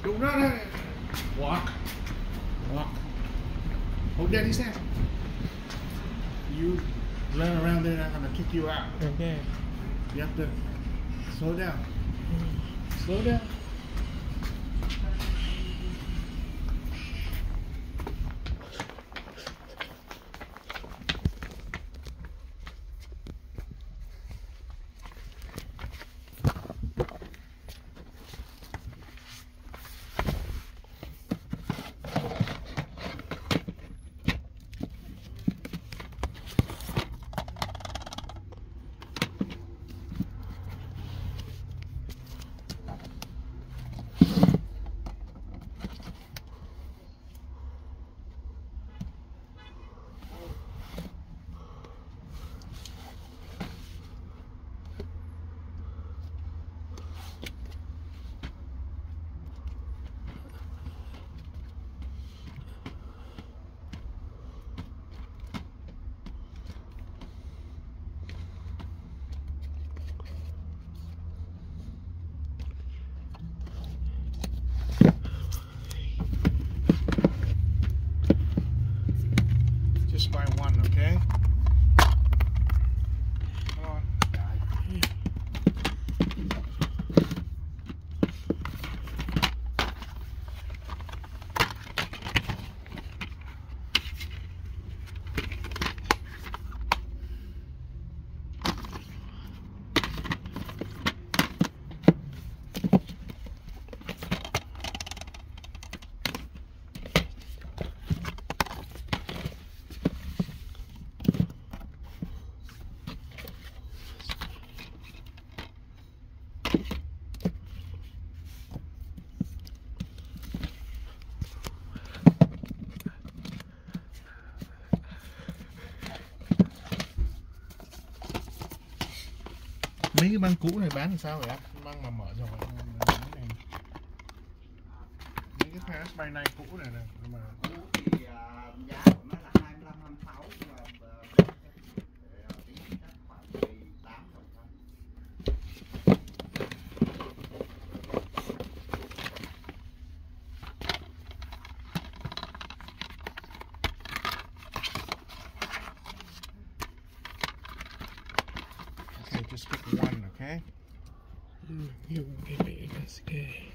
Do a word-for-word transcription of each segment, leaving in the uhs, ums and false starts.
Don't run. Walk. Walk. Hold Daddy's hand. You run around there, they're gonna kick you out. Okay. You have to slow down. Slow down. Just by one, okay? Come on. Mấy cái băng cũ này bán làm sao vậy anh? Băng mà mở rồi này. Mấy cái flashbang này cũ này này mà Cũ thì uh, giá của nó là hai mươi lăm hai mươi sáu, nhưng mà uh, tính chắc khoảng mười tám phần trăm. Okay, just pick one, okay? Mm, you give me this guy.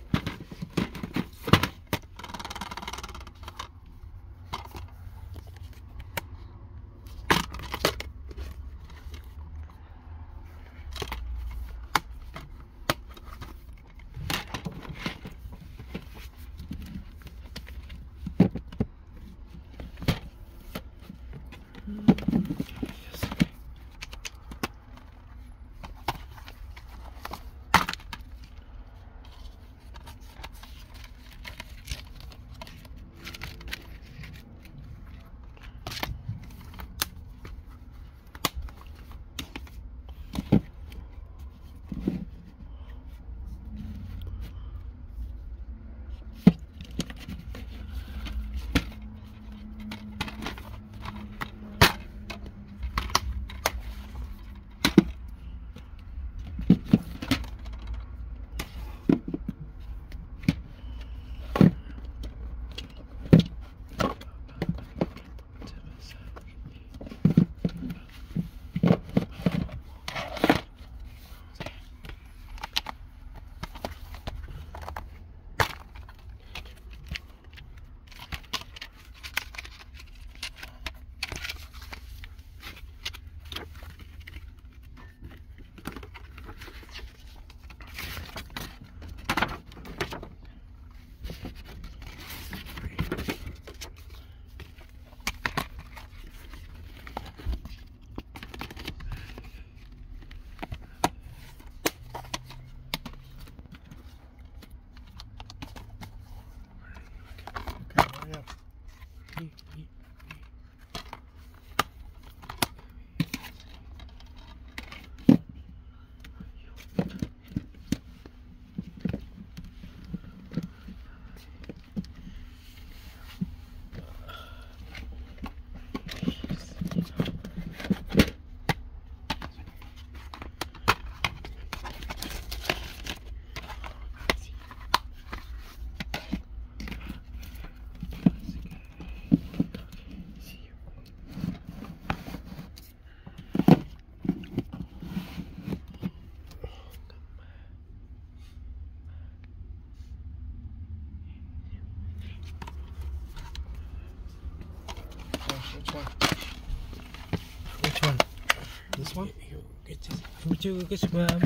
Which one? Which one? This one? You get this. Would you get one?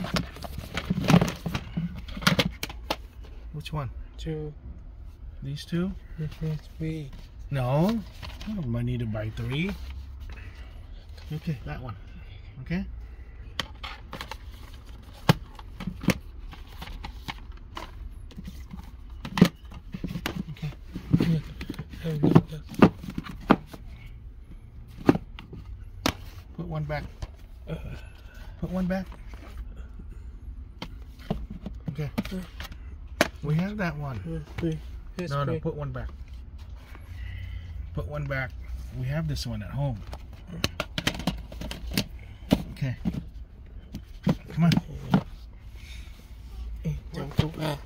Which one? Two. These two? Three. No. I might need to buy three. Okay, that one. Okay. Okay. Put one back. Put one back. Okay. We have that one. No, no, put one back. Put one back. We have this one at home. Okay. Come on. Don't go back.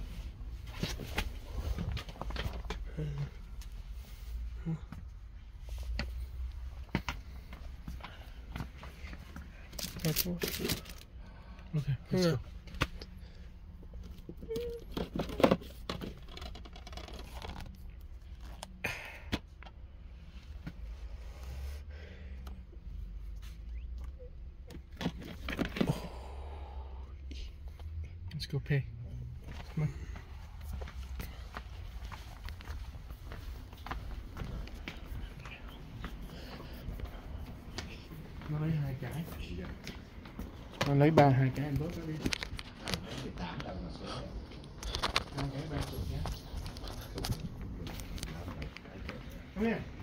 Okay, let's go. Let's go pay. Come on. Nó lấy hai cái. Nó lấy ba hai cái anh bớt nó đi. Hai cái ba chục nhé. Come here.